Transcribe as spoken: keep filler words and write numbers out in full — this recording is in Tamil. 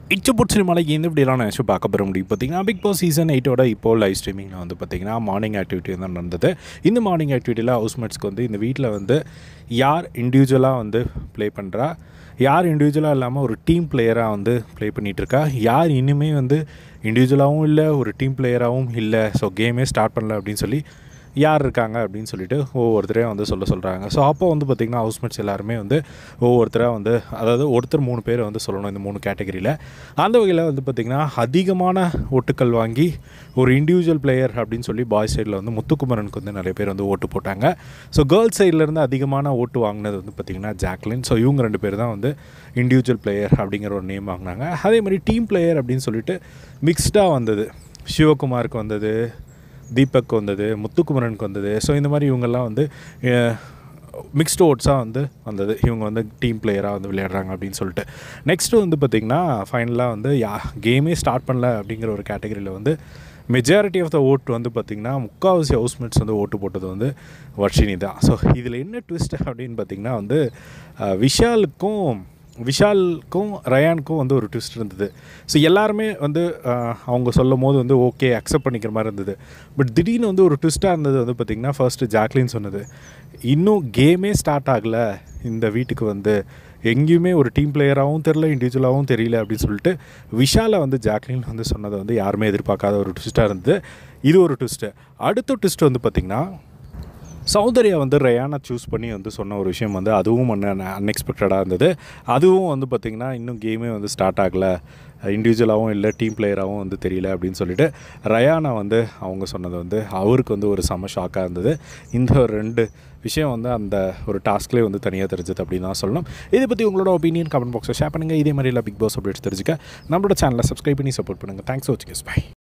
இச்சு பிடிச்சி மலைக்கு இந்த இப்படிலாம் நினச்சி பார்க்க பெற முடியும். பார்த்திங்கன்னா பிக் பாஸ் சீசன் எயிட்டோட இப்போது லைவ் ஸ்ட்ரீமிங்கில் வந்து பார்த்திங்கன்னா மார்னிங் ஆக்டிவிட்டி தான் நடந்தது. இந்த மார்னிங் ஆக்டிவிட்டியில் ஹவுஸ்மேட்ஸ்க்கு வந்து இந்த வீட்டில் வந்து யார் இண்டிவிஜுவலாக வந்து ப்ளே பண்ணுறா, யார் இண்டிவிஜுவலாக இல்லாமல் ஒரு டீம் பிளேயராக வந்து ப்ளே பண்ணிகிட்ருக்கா, யார் இன்னுமே வந்து இண்டிவிஜுவலாகவும் இல்லை ஒரு டீம் பிளேயராகவும் இல்லை, ஸோ கேமே ஸ்டார்ட் பண்ணல அப்படின்னு சொல்லி யார் இருக்காங்க அப்படின்னு சொல்லிட்டு ஒவ்வொருத்தரையும் வந்து சொல்ல சொல்கிறாங்க. ஸோ அப்போ வந்து பார்த்திங்கன்னா ஹவுஸ்மேட்ஸ் எல்லாருமே வந்து ஒவ்வொருத்தராக வந்து அதாவது ஒருத்தர் மூணு பேர் வந்து சொல்லணும் இந்த மூணு கேட்டகரியில். அந்த வகையில் வந்து பார்த்திங்கன்னா அதிகமான ஓட்டுக்கள் வாங்கி ஒரு இண்டிவிஜுவல் பிளேயர் அப்படின்னு சொல்லி பாய்ஸ் சைடில் வந்து முத்துக்குமரனுக்கு வந்து நிறைய பேர் வந்து ஓட்டு போட்டாங்க. ஸோ கேர்ள்ஸ் சைட்லேருந்து அதிகமான ஓட்டு வாங்கினது வந்து பார்த்திங்கன்னா ஜாக்லின். ஸோ இவங்க ரெண்டு பேர் தான் வந்து இண்டிவிஜுவல் பிளேயர் அப்படிங்கிற ஒரு நேம் வாங்கினாங்க. அதே மாதிரி டீம் பிளேயர் அப்படின்னு சொல்லிட்டு மிக்ஸ்டாக வந்தது. சிவகுமாருக்கு வந்தது, தீபக் வந்தது, முத்துக்குமரனுக்கு வந்தது. ஸோ இந்த மாதிரி இவங்கெல்லாம் வந்து மிக்ஸ்டு ஓட்ஸாக வந்து வந்தது. இவங்க வந்து டீம் பிளேயராக வந்து விளையாடுறாங்க அப்படின்னு சொல்லிட்டு. நெக்ஸ்ட்டு வந்து பார்த்திங்கன்னா ஃபைனலாக வந்து யா கேமே ஸ்டார்ட் பண்ணல அப்படிங்கிற ஒரு கேட்டகரியில் வந்து மெஜாரிட்டி ஆஃப் த ஓட்டு வந்து பார்த்திங்கன்னா முக்கால்வாசி ஹவுஸ்மேட்ஸ் வந்து ஓட்டு போட்டது வந்து வர்ஷினி தான். ஸோ இதில் என்ன ட்விஸ்ட் அப்படின்னு பார்த்திங்கன்னா வந்து விஷாலுக்கும் விஷாலுக்கும் ரயானுக்கும் வந்து ஒரு ட்விஸ்ட் இருந்தது. ஸோ எல்லாருமே வந்து அவங்க சொல்லும் போது வந்து ஓகே அக்செப்ட் பண்ணிக்கிற மாதிரி இருந்தது. பட் திடீர்னு வந்து ஒரு ட்விஸ்ட்டாக இருந்தது வந்து பார்த்திங்கன்னா ஃபர்ஸ்ட்டு ஜாக்லின் சொன்னது, இன்னும் கேமே ஸ்டார்ட் ஆகலை இந்த வீட்டுக்கு, வந்து எங்கேயுமே ஒரு டீம் பிளேயராகவும் தெரில இண்டிவிஜுவலாகவும் தெரியல அப்படின்னு சொல்லிட்டு விஷாலை வந்து ஜாக்லின் வந்து சொன்னதை வந்து யாருமே எதிர்பார்க்காத ஒரு ட்விஸ்ட்டாக இருந்தது. இது ஒரு ட்விஸ்ட்டு. அடுத்த ட்விஸ்ட் வந்து பார்த்திங்கன்னா சௌந்தர்யா வந்து ரயானை சூஸ் பண்ணி வந்து சொன்ன ஒரு விஷயம் வந்து அதுவும் அன் அன்எக்ஸ்பெக்டடாக இருந்தது. அதுவும் வந்து பார்த்திங்கன்னா இன்னும் கேமே வந்து ஸ்டார்ட் ஆகலை, இண்டிவிஜுவலாகவும் இல்லை டீம் பிளேயராகவும் வந்து தெரியல அப்படின்னு சொல்லிட்டு ரயானை வந்து அவங்க சொன்னது வந்து அவருக்கு வந்து ஒரு செம ஷாக்காக இருந்தது. இந்த ரெண்டு விஷயம் வந்து அந்த ஒரு டாஸ்க்லேயே வந்து தனியாக தெரிஞ்சது அப்படின்னு தான் சொல்லணும். இதை பற்றி உங்களோட ஒப்பீனியன் கமெண்ட் பாக்ஸில் ஷேர் பண்ணுங்கள். இதே மாதிரி இல்லை பிக் பாஸ் அப்டேட்ஸ் தெரிஞ்சுக்க நம்மளோட சேனலை சப்ஸ்கிரைப் பண்ணி சப்போர்ட் பண்ணுங்கள். தேங்க்ஸ் ஃபார் வாட்சிங். பை.